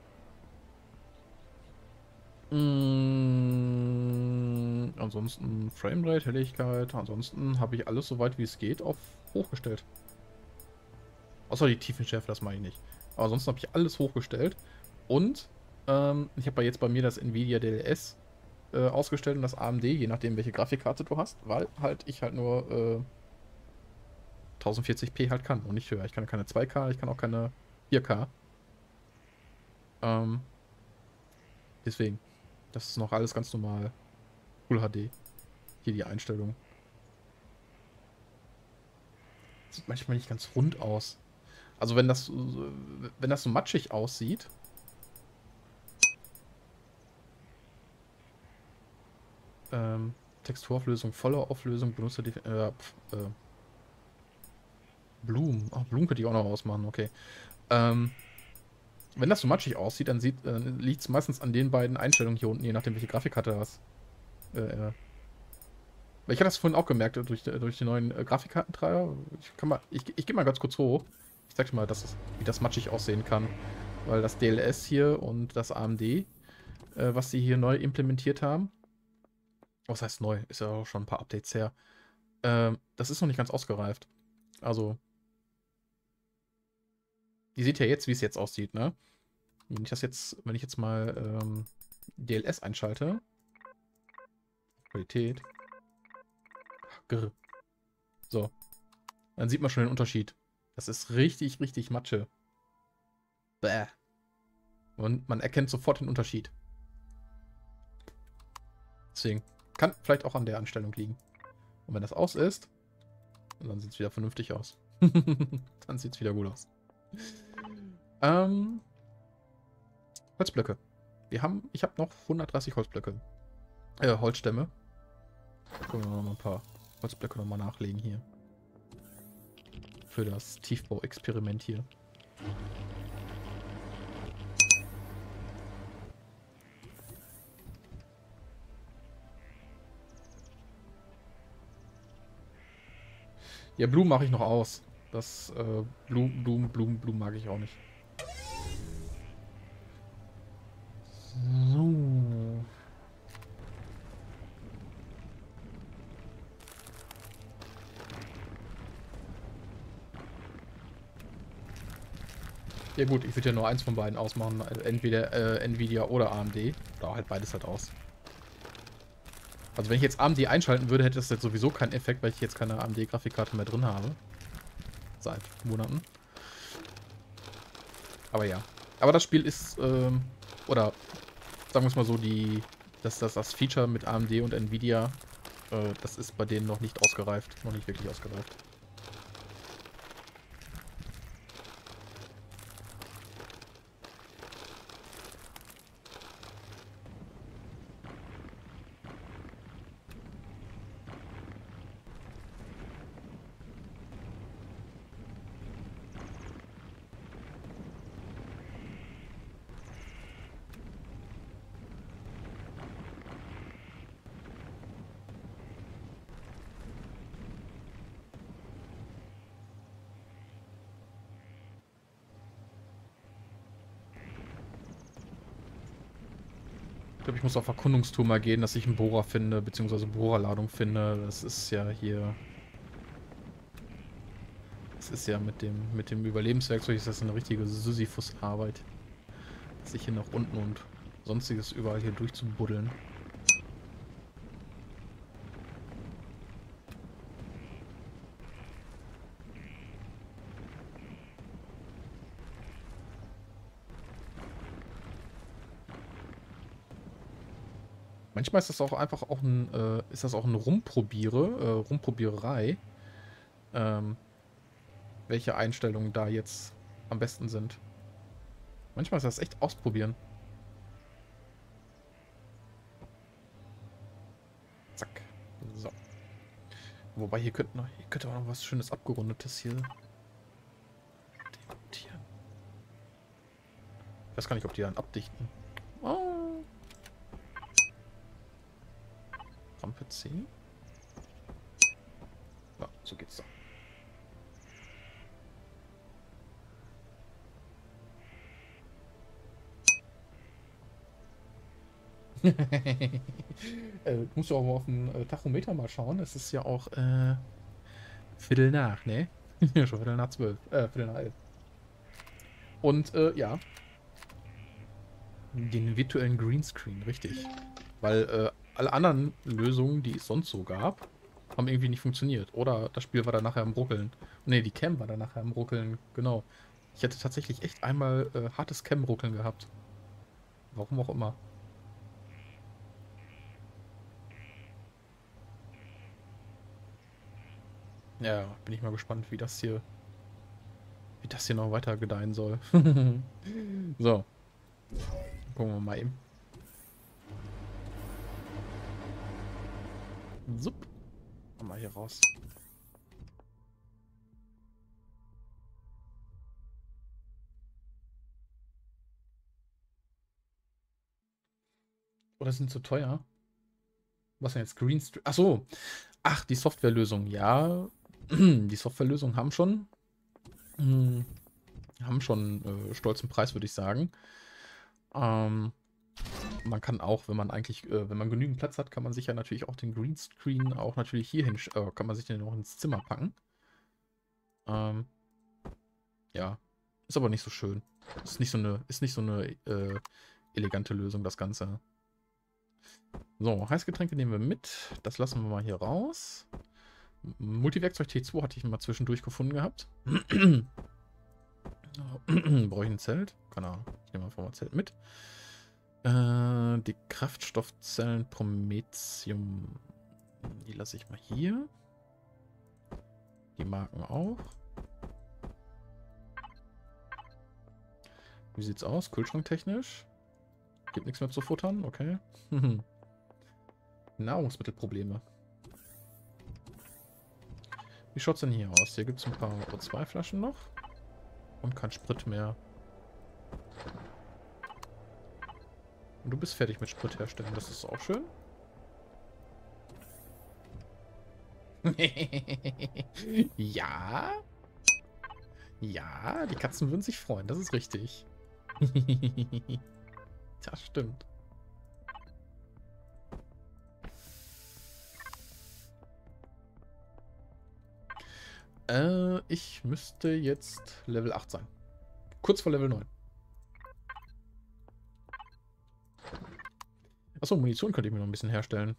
Mm, ansonsten Framerate, Helligkeit. Ansonsten habe ich alles so weit wie es geht auf hochgestellt. Außer die Tiefenschärfe, das mache ich nicht. Aber ansonsten habe ich alles hochgestellt. Und ähm, ich habe ja jetzt bei mir das Nvidia D L S äh, ausgestellt und das A M D, je nachdem welche Grafikkarte du hast, weil halt ich halt nur äh, tausendvierzig p halt kann und nicht höher. Ich kann keine zwei K, ich kann auch keine vier K. Ähm, deswegen. Das ist noch alles ganz normal. Full H D. Hier die Einstellung. Sieht manchmal nicht ganz rund aus. Also wenn das, wenn das so matschig aussieht. Ähm, Texturauflösung, volle Auflösung, Benutzer, die, äh, pf, äh, Blumen. Ach, Blumen könnte ich auch noch ausmachen, okay. Ähm, wenn das so matschig aussieht, dann sieht, äh, liegt es meistens an den beiden Einstellungen hier unten, je nachdem welche Grafikkarte du hast. Äh, äh. Ich hatte das vorhin auch gemerkt, durch, durch die neuen äh, Grafikkartentreiber. Ich, kann mal, ich, ich gehe mal ganz kurz hoch. Ich zeig dir mal, dass es, wie das matschig aussehen kann. Weil das D L S hier und das A M D, äh, was sie hier neu implementiert haben. Was heißt neu? Ist ja auch schon ein paar Updates her. Ähm, das ist noch nicht ganz ausgereift. Also, ihr seht ja jetzt, wie es jetzt aussieht, ne? Wenn ich das jetzt, wenn ich jetzt mal ähm, D L S einschalte. Qualität. Grr. So. Dann sieht man schon den Unterschied. Das ist richtig, richtig Matsche. Bäh. Und man erkennt sofort den Unterschied. Deswegen. Kann vielleicht auch an der Anstellung liegen. Und wenn das aus ist, dann sieht es wieder vernünftig aus. Dann sieht es wieder gut aus. Ähm, Holzblöcke. Wir haben, ich habe noch hundertdreißig Holzblöcke. Äh, Holzstämme. Können wir noch mal ein paar Holzblöcke nochmal nachlegen hier. Für das Tiefbau-Experiment hier. Ja, Blumen mache ich noch aus. Das äh, Blumen, Blumen, Blumen, Blumen mag ich auch nicht. So. Ja gut, ich würde ja nur eins von beiden ausmachen. Entweder äh, Nvidia oder A M D. Oder halt beides halt aus. Also wenn ich jetzt A M D einschalten würde, hätte das jetzt sowieso keinen Effekt, weil ich jetzt keine A M D-Grafikkarte mehr drin habe. Seit Monaten. Aber ja. Aber das Spiel ist, ähm, oder sagen wir es mal so, die, dass das, das Feature mit A M D und Nvidia, äh, das ist bei denen noch nicht ausgereift. Noch nicht wirklich ausgereift. Ich glaube, ich muss auf Erkundungstour mal gehen, dass ich einen Bohrer finde, beziehungsweise Bohrerladung finde. Das ist ja hier... Das ist ja mit dem, mit dem Überlebenswerkzeug ist das eine richtige Sisyphus-Arbeit. Sich hier nach unten und sonstiges überall hier durchzubuddeln. Manchmal ist das auch einfach auch ein, äh, ist das auch eine Rumprobiere, äh, Rumprobiererei, ähm, welche Einstellungen da jetzt am besten sind. Manchmal ist das echt ausprobieren. Zack. So. Wobei hier könnte noch, hier könnte auch noch was Schönes Abgerundetes hier. Demontieren. Ich weiß gar nicht, ob die dann abdichten. Oh. Rampe C. Ja, so geht's doch. äh, du musst ja auch mal auf den äh, Tachometer mal schauen. Es ist ja auch äh, Viertel nach, ne? Schon Viertel nach zwölf. Äh, Viertel nach elf. Und äh, ja, den virtuellen Greenscreen, richtig. Weil äh, alle anderen Lösungen, die es sonst so gab, haben irgendwie nicht funktioniert. Oder das Spiel war dann nachher am Ruckeln. Ne, die Cam war dann nachher am Ruckeln, genau. Ich hätte tatsächlich echt einmal äh, hartes Cam-Ruckeln gehabt. Warum auch immer. Ja, bin ich mal gespannt, wie das hier, wie das hier noch weiter gedeihen soll. So, gucken wir mal eben. Sup. Mal hier raus. Oder sind zu teuer? Was denn jetzt? Greenstream? Ach so. Ach, die Softwarelösung. Ja, die Softwarelösungen haben schon, hm, haben schon äh, stolzen Preis, würde ich sagen. Ähm, man kann auch, wenn man eigentlich, äh, wenn man genügend Platz hat, kann man sich ja natürlich auch den Greenscreen auch natürlich hier hin, äh, kann man sich den auch ins Zimmer packen. Ähm, ja, ist aber nicht so schön. Ist nicht so eine, ist nicht so eine äh, elegante Lösung, das Ganze. So, Heißgetränke nehmen wir mit. Das lassen wir mal hier raus. Multiwerkzeug T zwei hatte ich mal zwischendurch gefunden gehabt. Brauche ich ein Zelt? Keine Ahnung. Ich nehme einfach mal ein Zelt mit. Äh, die Kraftstoffzellen Promethium. Die lasse ich mal hier. Die Marken auch. Wie sieht's aus? Kühlschranktechnisch? Gibt nichts mehr zu futtern? Okay. Nahrungsmittelprobleme. Wie schaut's denn hier aus? Hier gibt es ein paar O zwei Flaschen noch. Und kein Sprit mehr. Und du bist fertig mit Sprit herstellen. Das ist auch schön. Ja. Ja, die Katzen würden sich freuen. Das ist richtig. Das stimmt. Äh, ich müsste jetzt Level acht sein. Kurz vor Level neun. Achso, Munition könnte ich mir noch ein bisschen herstellen.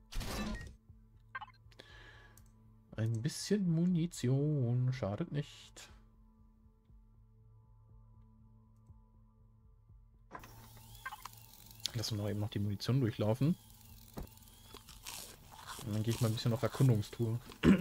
Ein bisschen Munition schadet nicht. Lassen wir noch eben noch die Munition durchlaufen. Und dann gehe ich mal ein bisschen auf Erkundungstour.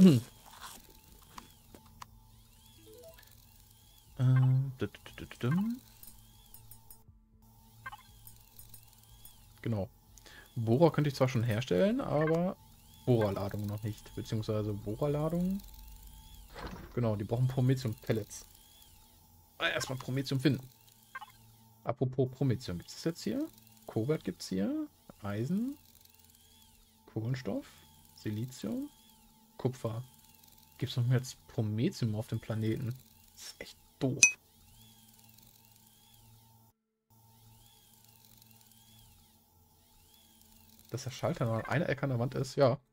Genau. Bohrer könnte ich zwar schon herstellen, aber Bohrerladung noch nicht. Beziehungsweise Bohrerladung. Genau, die brauchen Promethium-Pellets. Ah, erstmal Promethium finden. Apropos Promethium, gibt es das jetzt hier? Kobalt gibt es hier. Eisen. Kohlenstoff. Silizium. Kupfer. Gibt es noch mehr als Promethium auf dem Planeten? Das ist echt doof. Dass der Schalter noch an einer Ecke an der Wand ist, ja.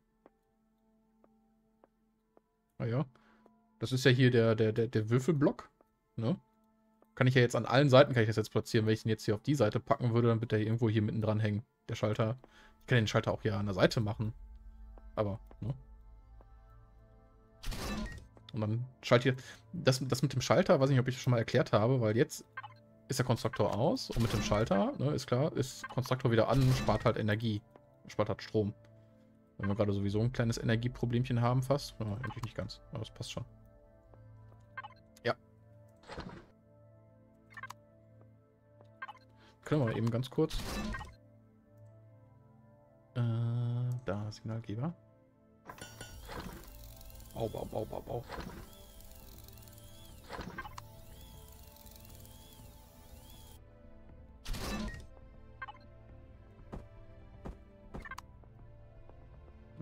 Naja. Das ist ja hier der, der, der, der Würfelblock. Ne? Kann ich ja jetzt an allen Seiten kann ich das jetzt platzieren. Wenn ich ihn jetzt hier auf die Seite packen würde, dann wird der irgendwo hier mitten dran hängen. Der Schalter. Ich kann den Schalter auch hier an der Seite machen. Aber, ne? Und dann schaltet ihr. Das, das mit dem Schalter, weiß nicht, ob ich das schon mal erklärt habe, weil jetzt ist der Konstruktor aus und mit dem Schalter, ne, ist klar, ist Konstruktor wieder an, spart halt Energie. Spart halt Strom. Wenn wir gerade sowieso ein kleines Energieproblemchen haben, fast. Ja, eigentlich nicht ganz, aber das passt schon. Ja. Können wir mal eben ganz kurz. Äh, da, Signalgeber. Bau, bau, bau, bau, bau.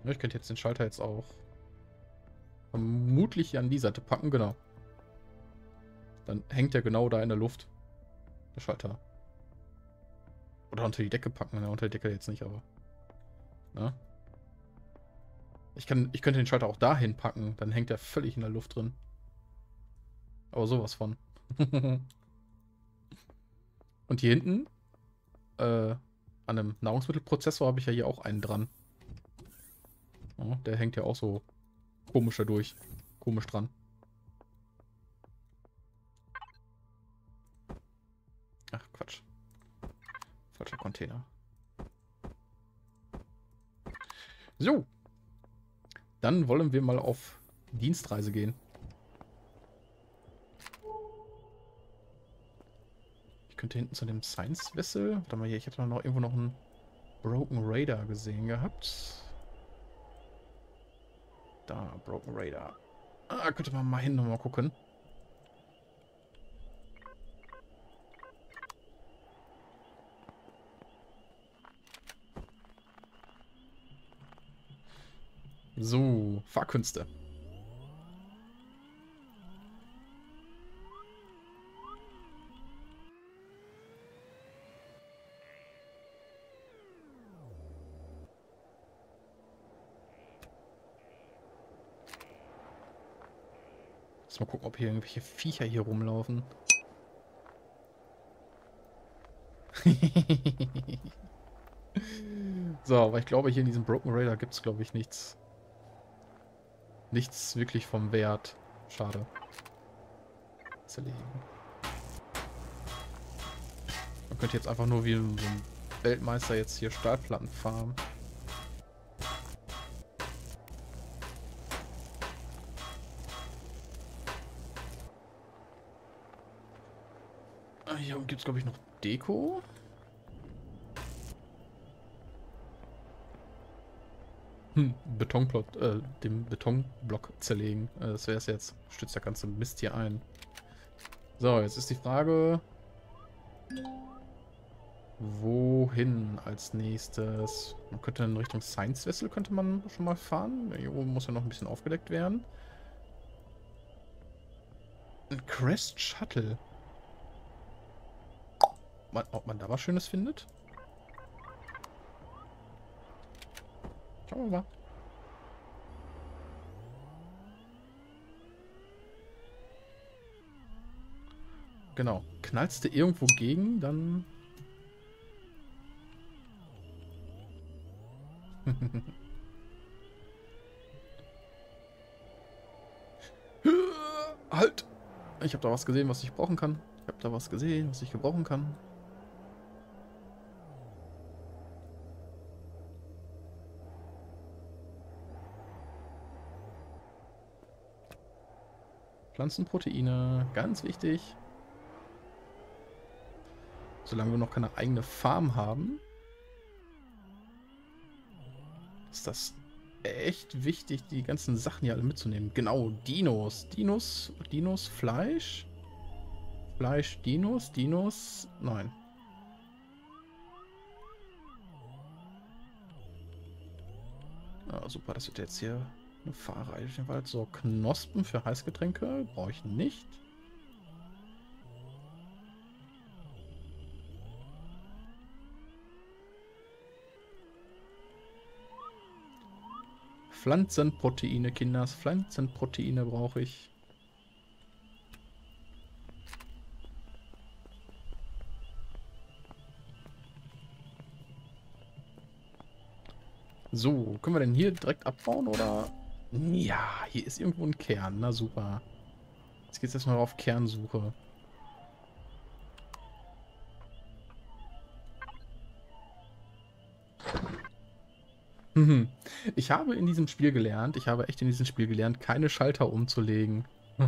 Ja, ich könnte jetzt den Schalter jetzt auch vermutlich hier an die Seite packen, genau. Dann hängt er genau da in der Luft. Der Schalter. Oder unter die Decke packen. Ja, unter die Decke jetzt nicht, aber. Na? Ich, kann, ich könnte den Schalter auch dahin packen. Dann hängt er völlig in der Luft drin. Aber sowas von. Und hier hinten, äh, an einem Nahrungsmittelprozessor habe ich ja hier auch einen dran. Ja, der hängt ja auch so komisch da durch. Komisch dran. Ach, Quatsch. Falscher Container. So. Dann wollen wir mal auf Dienstreise gehen. Ich könnte hinten zu dem Science Vessel. Warte mal hier, ich habe noch irgendwo noch einen Broken Radar gesehen gehabt. Da, Broken Radar. Ah, könnte man mal hin und mal gucken. So, Fahrkünste. Mal gucken, ob hier irgendwelche Viecher hier rumlaufen. So, aber ich glaube, hier in diesem Broken Radar gibt es, glaube ich, nichts. Nichts wirklich vom Wert. Schade. Zerlegen. Man könnte jetzt einfach nur wie so ein Weltmeister jetzt hier Stahlplatten farmen. Hier gibt es, glaube ich, noch Deko. Hm, Betonplot, äh, dem Betonblock zerlegen. Äh, das wäre es jetzt. Stützt der ganze Mist hier ein. So, jetzt ist die Frage, wohin als nächstes? Man könnte in Richtung Science Vessel könnte man schon mal fahren. Hier oben muss ja noch ein bisschen aufgedeckt werden. Ein Crest Shuttle. Man, ob man da was Schönes findet? Schauen wir mal. Genau. Knallst du irgendwo gegen, dann... Halt! Ich habe da was gesehen, was ich brauchen kann. Ich habe da was gesehen, was ich gebrauchen kann. Pflanzenproteine, ganz wichtig. Solange wir noch keine eigene Farm haben, ist das echt wichtig, die ganzen Sachen hier alle mitzunehmen. Genau, Dinos. Dinos, Dinos, Fleisch. Fleisch, Dinos, Dinos, nein. Ah, super, das wird jetzt hier eine Fahrreihe. So, Knospen für Heißgetränke brauche ich nicht. Pflanzenproteine, Kinders. Pflanzenproteine brauche ich. So, können wir denn hier direkt abbauen oder? Ja, hier ist irgendwo ein Kern. Na super. Jetzt geht es erstmal auf Kernsuche. Ich habe in diesem Spiel gelernt, ich habe echt in diesem Spiel gelernt, keine Schalter umzulegen.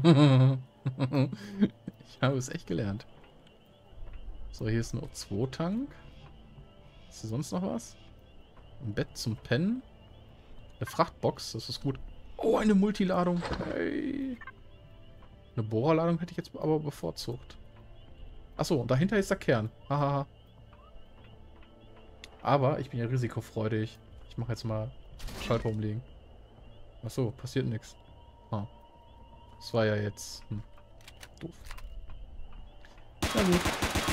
Ich habe es echt gelernt. So, hier ist ein O zwei Tank. Ist hier sonst noch was? Ein Bett zum Pennen. Eine Frachtbox, das ist gut. Oh, eine Multiladung. Hey. Eine Bohrerladung hätte ich jetzt aber bevorzugt. Achso, und dahinter ist der Kern. Hahaha. Aber ich bin ja risikofreudig. Ich mache jetzt mal Schalter umlegen. Achso, passiert nichts. Ah. Das war ja jetzt hm, doof. Na gut.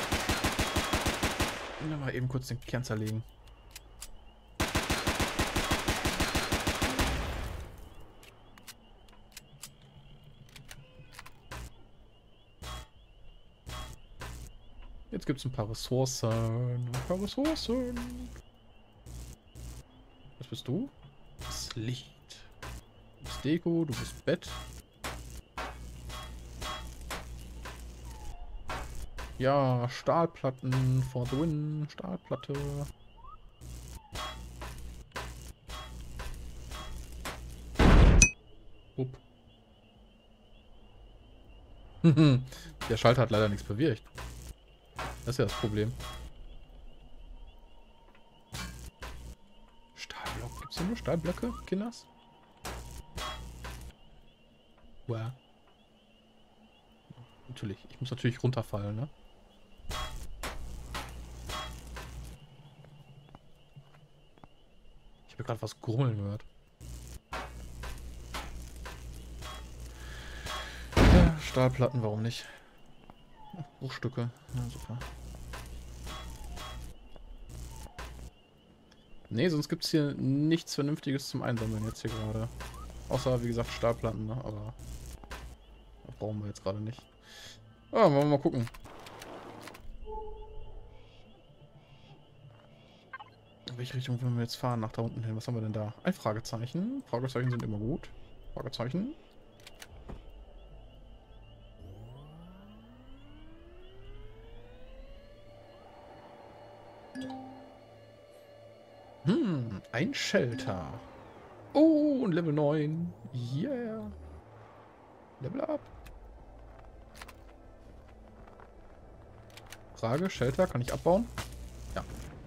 Dann mal eben kurz den Kern zerlegen. Jetzt gibt es ein paar Ressourcen. Ein paar Ressourcen. Was bist du? Das Licht. Du bist Deko, du bist Bett. Ja, Stahlplatten for the win. Stahlplatte. Upp. Der Schalter hat leider nichts bewirkt. Das ist ja das Problem. Stahlblock. Gibt es hier nur Stahlblöcke, Kinders? Wow. Natürlich. Ich muss natürlich runterfallen, ne? Ich habe gerade was grummeln gehört. Ja, Stahlplatten, warum nicht? Bruchstücke. Ja, super. Nee, sonst gibt es hier nichts Vernünftiges zum Einsammeln jetzt hier gerade. Außer, wie gesagt, Stahlplatten, ne? Aber das brauchen wir jetzt gerade nicht. Ah, wollen wir mal gucken. In welche Richtung wollen wir jetzt fahren? Nach da unten hin. Was haben wir denn da? Ein Fragezeichen. Fragezeichen sind immer gut. Fragezeichen. Hm, ein Shelter. Oh, und Level neun. Yeah. Level up. Frage, Shelter, kann ich abbauen? Ja.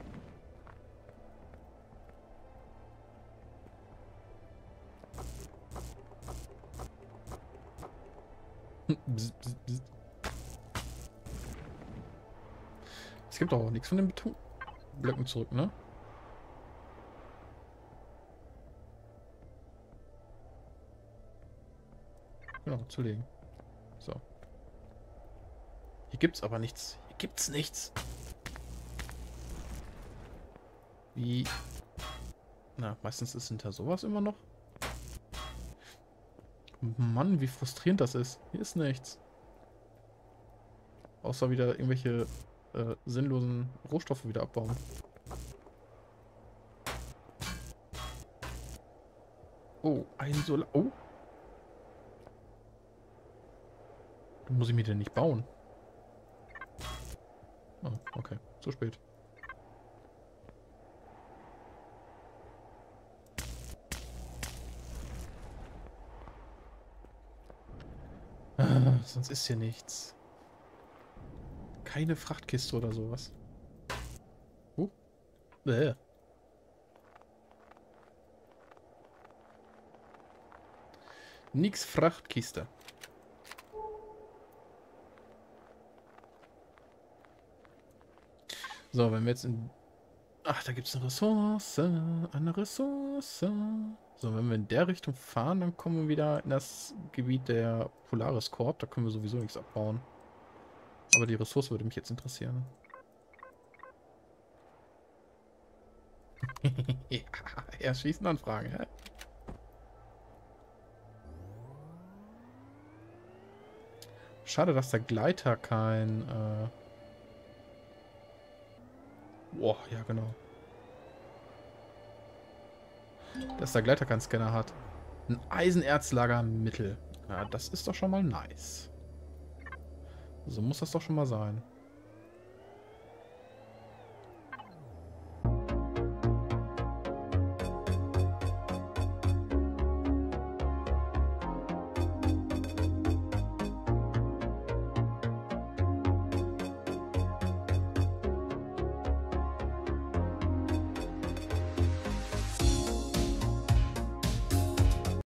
Bzz, bzz, bzz. Es gibt auch nichts von den Betonblöcken zurück, ne? Genau, zu legen. So. Hier gibt's aber nichts. Hier gibt's nichts. Wie? Na, meistens ist hinter sowas immer noch. Mann, wie frustrierend das ist. Hier ist nichts. Außer wieder irgendwelche äh, sinnlosen Rohstoffe wieder abbauen. Oh, ein Solar... Oh. Muss ich mir denn nicht bauen? Oh, okay. Zu spät. Ah, sonst ist hier nichts. Keine Frachtkiste oder sowas. Uh. Bäh. Nix Frachtkiste. So, wenn wir jetzt in... Ach, da gibt es eine Ressource. Eine Ressource. So, wenn wir in der Richtung fahren, dann kommen wir wieder in das Gebiet der Polaris Corp. Da können wir sowieso nichts abbauen. Aber die Ressource würde mich jetzt interessieren. Ja, erschießen Anfragen, hä? Schade, dass der Gleiter kein... Äh Boah, ja genau. Dass der Gleiter keinen Scanner hat. Ein Eisenerzlagermittel. Ja, das ist doch schon mal nice. So muss das doch schon mal sein.